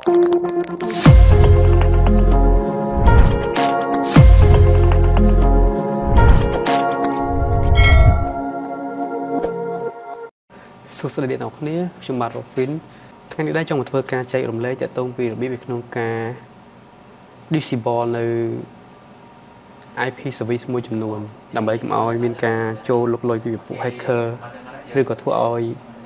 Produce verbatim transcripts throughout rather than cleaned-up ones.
สุดสัปดาห์นี้ខ្ញុំបាទរ៉ូហ្វីនថ្ងៃនេះដែរចង់មកធ្វើការចែករំលែកទាក់ទងពីរបៀបក្នុងការ disable នៅ ไอ พี Service មួយចំនួនដើម្បីកុំឲ្យមានការចូលលុកលុយពីពួក hacker ឬក៏ធ្វើឲ្យ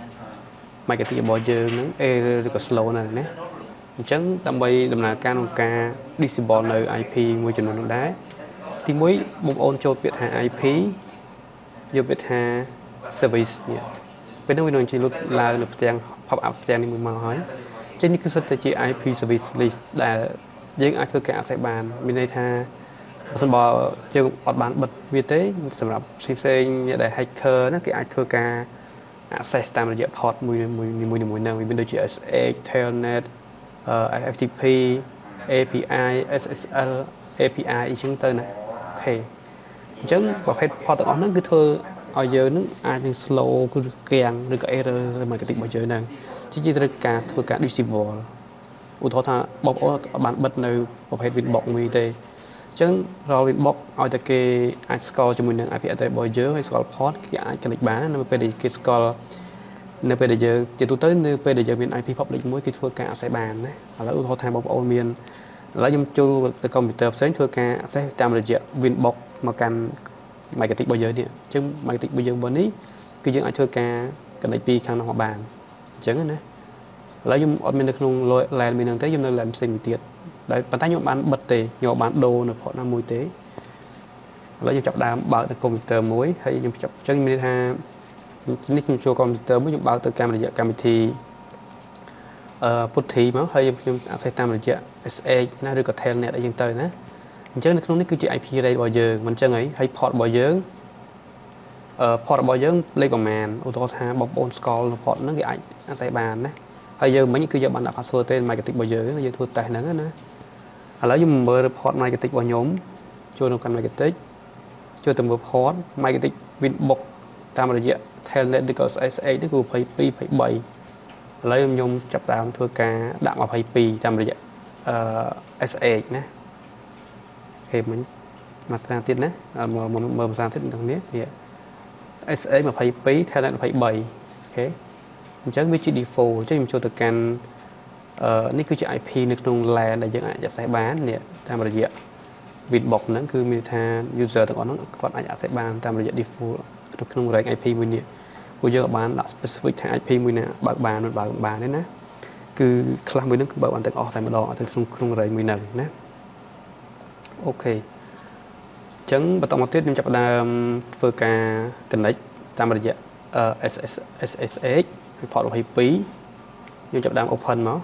MikroTik របស់យើងហ្នឹង error ឬក៏ slow ហ្នឹងណាអញ្ចឹងដើម្បីដំណើរការក្នុងការ disable នៅ ไอ พี មួយចំនួននោះដែរទីមួយបងប្អូនចូលពាក្យថា ไอ พี យកពាក្យថា service នេះពេលនោះវានឹងជួយលុបឡើងនៅផ្ទាំង pop up ផ្ទាំងនេះមួយមកហើយអញ្ចឹងនេះគឺសុទ្ធតែជា ไอ พี Sevice List ដែលយើងអាចធ្វើការ access បានមានន័យថាបើសិនបើយើងអត់បានបិទវាទេសម្រាប់ផ្សេងៗអ្នកដែល hacker ណាគេអាចធ្វើការ access តាមរយៈ port មួយមួយមួយមួយនឹងវាមានដូចជា เอส เอช Telnet អឺ เอฟ ที พี เอ พี ไอ เอส เอส แอล เอ พี ไอ អញ្ចឹងទៅណាអូខេអញ្ចឹងប្រភេទ port ទាំងអស់ហ្នឹងគឺធ្វើឲ្យយើងនឹងអាចនឹង slow គឺកាំងឬក៏ error របស់ MikroTik របស់យើងហ្នឹងជាជាត្រូវការធ្វើការ disable ឧទាហរណ៍ថាបងប្អូនអត់បានបិទនៅប្រភេទ Winbox មួយទេអញ្ចឹងរាល់ Winbox ឲ្យតែគេអាចស្គាល់ជាមួយនឹង ไอ พี address របស់យើងហើយស្គាល់ port គេអាច connect បាននៅពេលដែលគេស្គាល់នៅពេលដែលយើងជាទូទៅនៅពេលដែលយើងមាន ไอ พี public មួយគេធ្វើការ access បានណាឥឡូវឧទាហរណ៍ថាបងប្អូនមានឥឡូវខ្ញុំចូលទៅកុំព្យូទ័រផ្សេងធ្វើការ access តាមរយៈ Winbox មកកាន់ MikroTik របស់យើងនេះអញ្ចឹង MikroTik របស់យើងនេះគឺយើងអាចធ្វើការ connect ពីខាងនោះមកបានអញ្ចឹងណាឥឡូវខ្ញុំអត់មាននៅក្នុង LAN មានហ្នឹងទេខ្ញុំនៅ LAN ផ្សេងមួយទៀតដែលប៉ុន្តែខ្ញុំបានបិទទេខ្ញុំបានដូរនៅ port ណាមួយទេឥឡូវខ្ញុំចាប់ដើមបើកទៅកុំព្យូទ័រមួយហើយខ្ញុំចាប់អញ្ចឹងមានន័យថានេះខ្ញុំចូលកុំព្យូទ័រមួយខ្ញុំបើកទៅតាមរយៈកម្មវិធីអឺ Putty មកហើយខ្ញុំ access តាមរយៈ เอส เอช ណាឬក៏ Telnet អីចឹងទៅណាអញ្ចឹងនៅក្នុងនេះគឺជា ไอ พี array របស់យើងមិនអញ្ចឹងហីហើយ port របស់យើងអឺ port របស់យើងលេខប្រមាណឧទាហរណ៍ថាបងប្អូនស្គាល់នៅ port ហ្នឹងគេអាច access បានណាហើយយើងមិញគឺយើងបានដាក់ password ទេ MikroTik របស់យើងយើងធ្វើ test ហ្នឹងណាឥឡូវខ្ញុំមើល report MikroTik របស់ខ្ញុំចូលក្នុងកាន់ MikroTik ចូលទៅមើល port MikroTik Winbox តាមរយៈ Telnet ឬក៏ เอส เอช នេះគឺ ยี่สิบสอง ยี่สิบสองឥឡូវខ្ញុំចាប់ដើមធ្វើការដាក់ ยี่สิบสอง តាមរយៈអឺ เอส เอช ណាគេមិញមួយសារទៀតណាមើលមើលភាសាទៀតទាំងនេះនេះ เอส เอช ยี่สิบสอง Telnet ยี่สิบสามអូខេអញ្ចឹងវាជា default អញ្ចឹងខ្ញុំចូលទៅកាន់អឺនេះគឺជា ไอ พี នៅក្នុង LAN ដែលយើងអាច access បាននេះតាមរយៈ Winbox ហ្នឹងគឺមានថា user ទាំងអស់ហ្នឹងគាត់អាច access បានតាមរយៈ default នៅក្នុង range ไอ พี មួយនេះពួកយើងបានដាក់ specific ថា ไอ พี មួយណាបើកបានមិនបើកបានទេណាគឺខ្លះមួយហ្នឹងគឺបើកបានទាំងអស់តែម្ដងអត់ទៅក្នុងក្នុង range មួយហ្នឹងណាអូខេអញ្ចឹងបន្តមកទៀតខ្ញុំចាប់ផ្ដើមធ្វើការ connect តាមរយៈ เอส เอส เอส เอช port ยี่สิบสองខ្ញុំចាប់ផ្ដើម open មក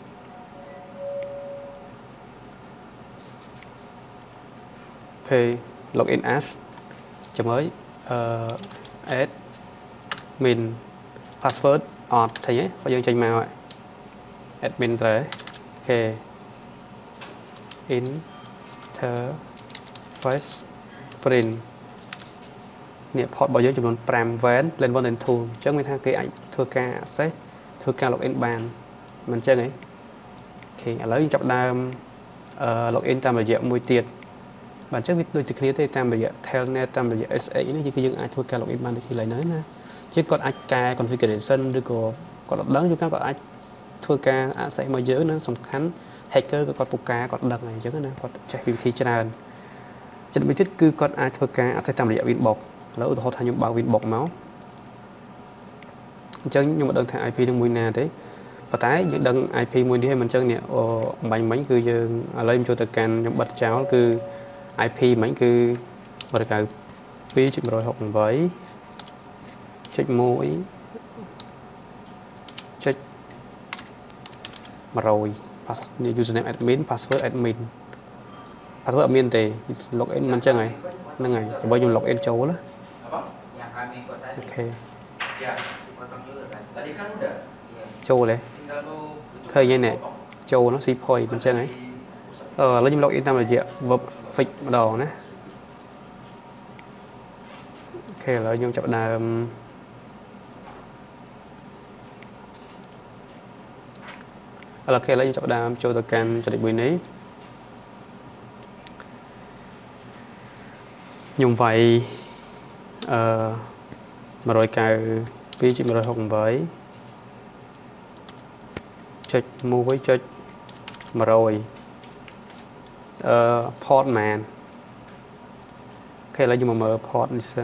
អូខេ login as ចាំមើលអឺ admin password អត់thấyទេបើយើងចេញមកហើយ admin ត្រូវអូខេ interface print នេះ port របស់យើងចំនួនfive van LAN one LAN two អញ្ចឹងមានថាគេអាចធ្វើការ access ធ្វើការ login បានមិនអញ្ចឹងទេអូខេឥឡូវយើងចាប់ដើមអឺ login តាមរយៈមួយទៀតបាទអញ្ចឹងវាដូចតែគ្នាទេតាមរយៈ Telnet តាមរយៈ เอส เอช នេះគឺយើងអាចធ្វើការ login បានដូចគ្នាឡើយហ្នឹងណាជាងគាត់អាចកែ configuration ឬក៏គាត់អត់ដឹងយូរកាលគាត់អាចធ្វើការ access មកយើងនឹងសំខាន់ hacker ក៏គាត់ពូកែគាត់ដឹងហើយអញ្ចឹងណាគាត់ចេះពីវិធីច្រើនចំណុចមួយទៀតគឺគាត់អាចធ្វើការ access តាមរយៈ Winbox ឥឡូវឧទាហរណ៍ថាខ្ញុំបើក Winbox មកអញ្ចឹងខ្ញុំមិនដឹងថា ไอ พี នឹងមួយណាទេប៉ុន្តែយើងដឹង ไอ พี មួយនេះហើយមិនអញ្ចឹងនេះអូបាញ់មិញគឺយើងឥឡូវខ្ញុំចូលទៅកាន់ខ្ញុំបិទចោលគឺ ไอ พี មិញគឺ two dot one sixty-eight ចុចមួយចុចone hundred ប៉ាស username admin password admin password អត់មានទេ login មិនអញ្ចឹងហើយហ្នឹងហើយចាំបើខ្ញុំ login ចូលណាអូខេចូលទេឃើញទេចូលនោះ C point មិនអញ្ចឹងហើយអឺឥឡូវខ្ញុំ login តាមរយៈ web fix ម្ដងណាអូខេឥឡូវខ្ញុំចាប់ដើមឥឡូវគេឥឡូវយើងចាប់ដើមចូលទៅកាន់ចំណុចមួយនេះខ្ញុំវាយអឺmột trăm chín mươi hai trên một trăm sáu mươi támចុចមួយចុចmột trămអឺ port man គេឥឡូវយើងមកមើល port នេះសិន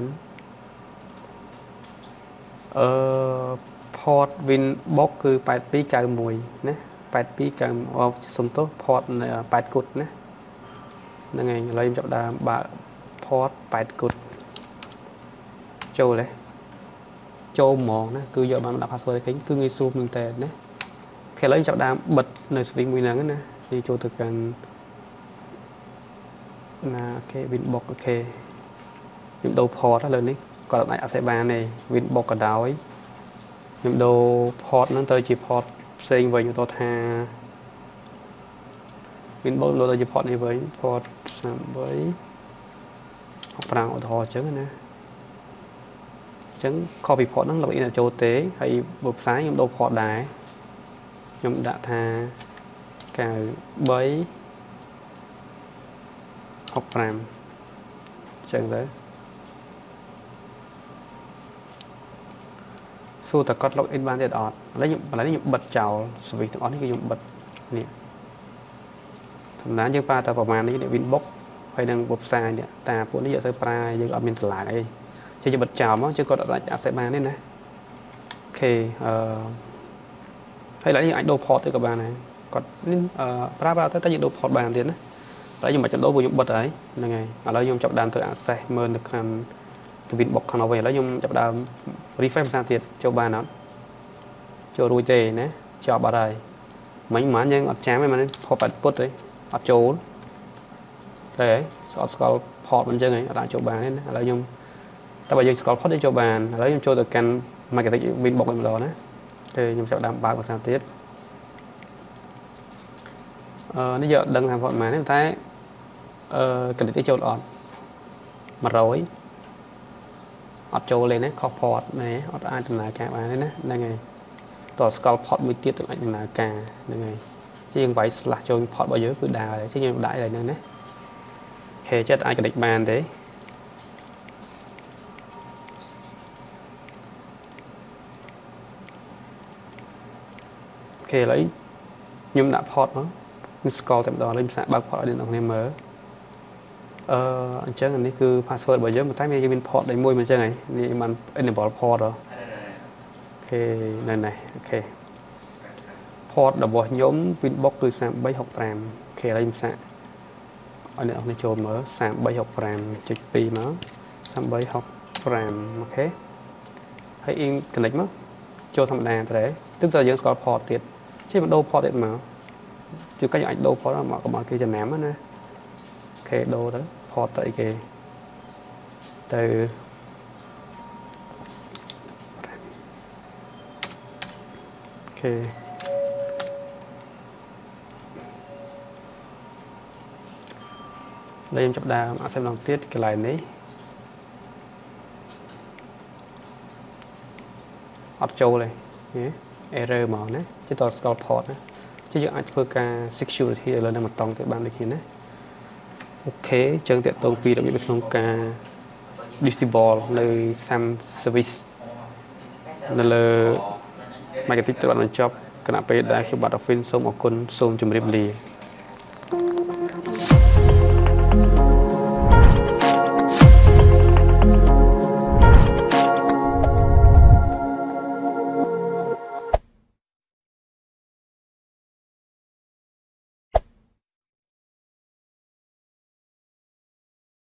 អឺ port win box គឺแปดtwo nine oneណាแปดtwo nine oneសុំទោស port แปดគុតណាហ្នឹងហើយឥឡូវខ្ញុំចាប់ដើមបើក port แปดគុតចូលទេចូលហ្មងណាគឺយកបានដាក់ password គេគឺងាយស្រួលមែនតើណាគេឥឡូវចាប់ដើមបិទនៅ switch មួយហ្នឹងណានេះចូលទៅកាន់ណាគេ win box អូខេខ្ញុំដូរ port លើនេះគាត់អាចអាចបានទេ win box ក៏ដោយខ្ញុំដូរ port ហ្នឹងទៅជា port ផ្សេងវិញទៅថា win box ដូរទៅជា port នេះវិញ port 三八họcប្រាំងឧទាហរណ៍អញ្ចឹងណាអញ្ចឹង copy port ហ្នឹង login អត់ចូលទេហើយបើផ្សាយខ្ញុំដូរ port ដែរខ្ញុំដាក់ថា93 65អញ្ចឹងទៅសួរតើគាត់ login បានទេអត់ឥឡូវខ្ញុំឥឡូវនេះខ្ញុំបិទចោល switch ទាំងអស់នេះគឺខ្ញុំបិទនេះធម្មតាយើងប្រើតែប្រហែលនេះ Winbox ហើយនឹងបបផ្សាយនេះតាពួកនេះយកទៅប្រើយើងអត់មានតម្លៃអីចេះបិទចោលមកជឿគាត់អាច access បានទេណាអូខេអឺហើយឡើយយើងអាចដូរ port ទៅក៏បានដែរគាត់នេះអឺប្រើប្រើទៅតែយើងដូរ port បានទៀតណាតែខ្ញុំមិនចាំដូរព្រោះខ្ញុំបិទហើយហ្នឹងហើយឥឡូវខ្ញុំចាប់ដើមទៅ access មើលនៅខាង Winbox ខាងនោះវិញឥឡូវខ្ញុំចាប់ដើម refresh ផ្សារទៀតចូលបានអត់ចូលរួចទេណាជាប់អត់ហើយមិញមិនយើងអត់ចាំទេមិន port 8ពុតទេអត់ចូលទេស្អត់ស្គាល់ port មិនអញ្ចឹងហីអត់អាចចូលបានទេណាឥឡូវខ្ញុំតែបើយើងស្គាល់ port យើងចូលបានឥឡូវខ្ញុំចូលទៅកាន់ MikroTik Winbox វិញម្ដងណាទេខ្ញុំចាប់ដើមបើកភាសាទៀតអឺនេះយកដឹងថា port ម៉ានទេតែអឺ connect ចូលអត់100អត់ចូលលេងណាខុស port ណែអត់អាចដំណើរការបានទេណាហ្នឹងហើយតើស្គាល់ port មួយទៀតទៅអាចដំណើរការហ្នឹងហើយជាយើងវាយ slash ចូល port របស់យើងគឺដើរជាយើងដាក់ឲ្យហ្នឹងណាអូខេចិត្តអាច connect បានទេអូខេឥឡូវខ្ញុំដាក់ port មកគឺស្គាល់តែម្ដងឥឡូវខ្ញុំសាកបើក port ឲ្យអ្នកនរគ្នាមើលអឺអញ្ចឹងនេះគឺ password របស់យើងតែយើងមាន port ដែលមួយមិនអញ្ចឹងហីនេះបាន enable port អូខេនៅនេះអូខេ port របស់ខ្ញុំ Winbox គឺ三三หกห้าអូខេឥឡូវខ្ញុំសាកឲ្យអ្នកនរគ្នាចូលមើល三三หกห้าចុចtwoមក三三หกห้าអូខេហើយ in connect មកចូលធម្មតាទៅទឹកតើយើងស្គាល់ port ទៀតជិះមកដូរ port ទៀតមកជួនកាលយើងអាចដូរ port មកកុំឲ្យគេចំណាំណាអូខេដូរទៅ port ទៅអីគេទៅអូខេឡើយខ្ញុំចាប់ដើមអត់ស្ម្ដងទៀតកន្លែងនេះអត់ចូលទេ error មកណាជិះតស្គាល់ port ណាជិះយើងអាចធ្វើការ security លើនឹងបន្តទៅបានដូចគ្នាណាអូខេអញ្ចឹងតើតងពីរបៀបនៅក្នុងការ disable នៅ Some Service នៅលើ MikroTik ត្រូវបានបញ្ចប់គណៈពេលដែលខ្ញុំបាទ Office សូមអរគុណសូមជម្រាបលា